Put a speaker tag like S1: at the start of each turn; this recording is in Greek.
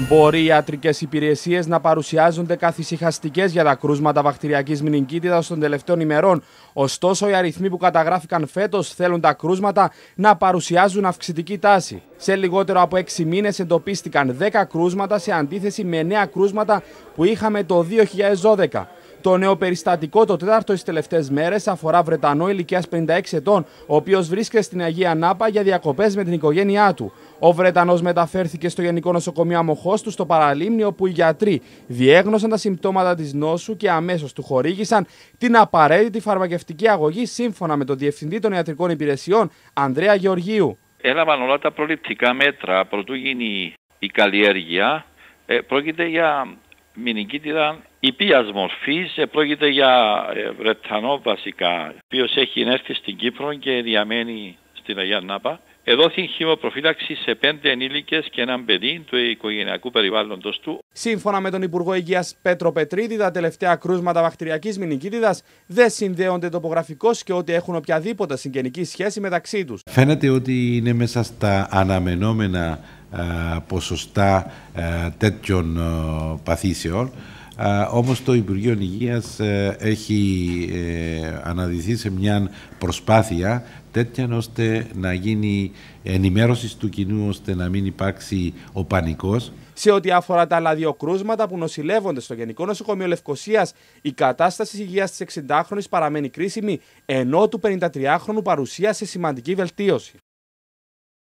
S1: Μπορεί οι ιατρικές υπηρεσίες να παρουσιάζονται καθησυχαστικές για τα κρούσματα βακτηριακής μηνυγκίτιδας των τελευταίων ημερών. Ωστόσο, οι αριθμοί που καταγράφηκαν φέτος θέλουν τα κρούσματα να παρουσιάζουν αυξητική τάση. Σε λιγότερο από 6 μήνες εντοπίστηκαν 10 κρούσματα σε αντίθεση με 9 κρούσματα που είχαμε το 2012. Το νέο περιστατικό, το τέταρτο στις τελευταίες μέρες, αφορά Βρετανό ηλικίας 56 ετών, ο οποίος βρίσκεται στην Αγία Νάπα για διακοπές με την οικογένειά του. Ο Βρετανός μεταφέρθηκε στο Γενικό Νοσοκομείο Αμοχώστου στο Παραλίμνη, όπου οι γιατροί διέγνωσαν τα συμπτώματα της νόσου και αμέσως του χορήγησαν την απαραίτητη φαρμακευτική αγωγή, σύμφωνα με τον Διευθυντή των Ιατρικών Υπηρεσιών, Ανδρέα Γεωργίου.
S2: Έλαβαν όλα τα προληπτικά μέτρα προτού γίνει η καλλιέργεια. Πρόκειται για μηνυγκίτιδα ήπιας μορφής, πρόκειται για Βρετανό βασικά, ο οποίος έχει έρθει στην Κύπρο και διαμένει στην Αγία Νάπα. Εδόθη χημοπροφύλαξη σε 5 ενήλικες και έναν παιδί του οικογενειακού περιβάλλοντος του.
S1: Σύμφωνα με τον Υπουργό Υγείας Πέτρο Πετρίδη, τα τελευταία κρούσματα βακτηριακής μηνυγκίτιδας δεν συνδέονται τοπογραφικώς και ότι έχουν οποιαδήποτε συγγενική σχέση μεταξύ τους.
S3: Φαίνεται ότι είναι μέσα στα αναμενόμενα ποσοστά τέτοιων παθήσεων. Όμως το Υπουργείο Υγείας έχει αναδυθεί σε μια προσπάθεια τέτοια ώστε να γίνει ενημέρωση του κοινού, ώστε να μην υπάρξει ο πανικός.
S1: Σε ό,τι αφορά τα άλλα 2 κρούσματα που νοσηλεύονται στο Γενικό Νοσοκομείο Λευκωσίας, η κατάσταση υγείας της 60χρονης παραμένει κρίσιμη, ενώ του 53χρονου παρουσίασε σημαντική βελτίωση.